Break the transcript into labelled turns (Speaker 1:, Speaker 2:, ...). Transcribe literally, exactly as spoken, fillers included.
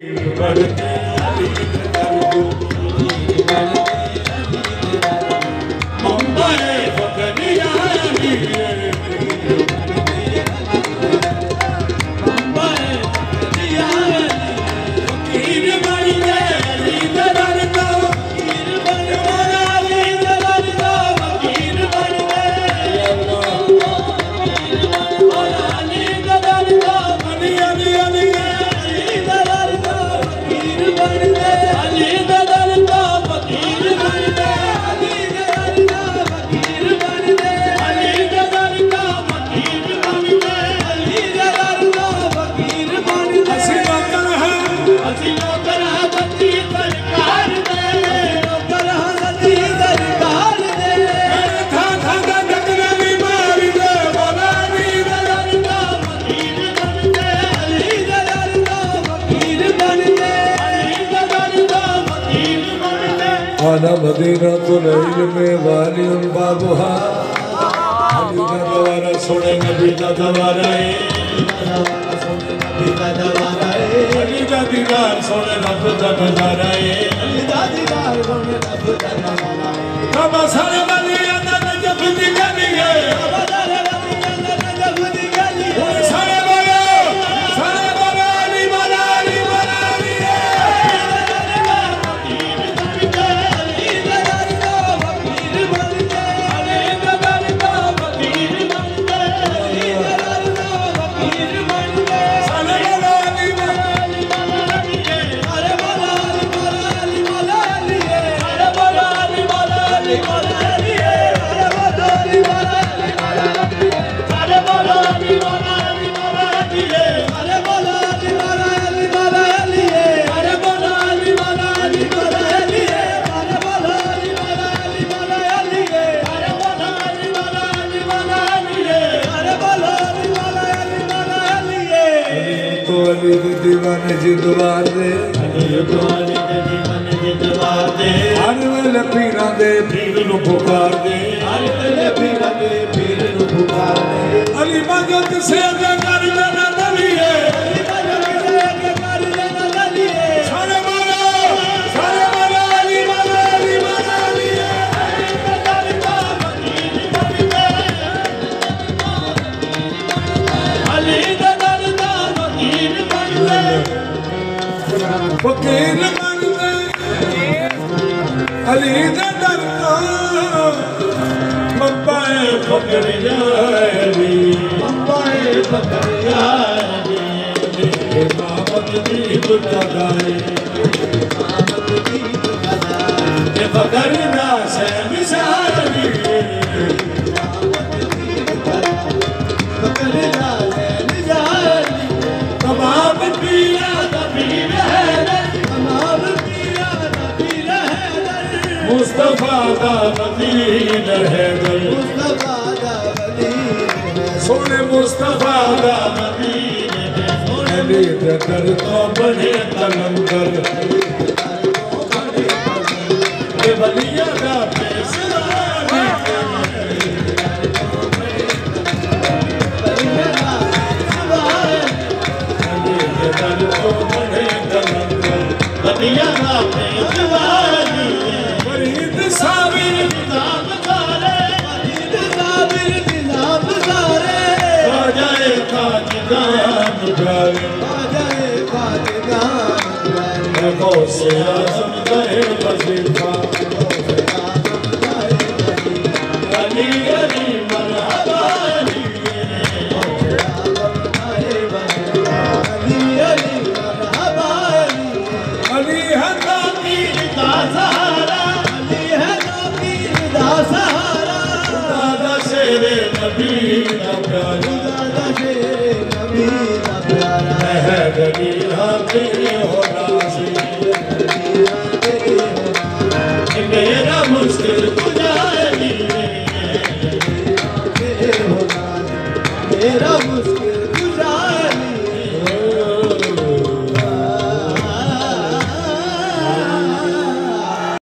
Speaker 1: आना मदीना तो नहीं में वाली उन बाबुहा अली का दवारा सोने नबी का दवारा है अली का दीदार सोने रब का नजारा है अली का दीदार सोने रब का नजारा है कब सारे वाली अंदर जब दिखनी है कब सारे वाली अंदर जब दिखनी है सारे वाले सारे वाले अली वाला अली वाला अली दीवाने जिंदवार दे दीवाने जिंदवार दे हर वेले पीरां दे पीर नूं पुकार दे हर वेले पीरां दे पीर नूं पुकार दे अली मदद से अगे कर लेना नलिए अली मदद से अगे कर लेना नलिए सारे वाला सारे वाला अली वाला अली वाला अली अली मदद का मदीन मदीने अली मदद का मदीन फकीर बनते अली दे दर तो मब्बाए फकर जारी मब्बाए फकर जारी इमामत दी बुतगाए इमामत दी बुतगाए ये फकर ना से मिसाली इमामत दी बुतगाए फकर ना से मिसाली तमाम पीरा मुस्तफा दा मदीन है दर मुस्तफा दा मदीन सोने मुस्तफा दा मदीन है सोने दे कर तो बने कलंदर ये वलिया दा फैसला वलिया दा फैसला फरीद साबिर निजाम सारे फरीद साबिर निजाम सारे हो जाए खाजगान जाए हो जाए खाजगान जाए गौसे आज़म गए वजीफा अली अली मरहबा अली अली अली मरहबा अली है ताकीर का सहारा नबी ना प्यारा दादा शेरे नबी ना प्यारा है गली हाथे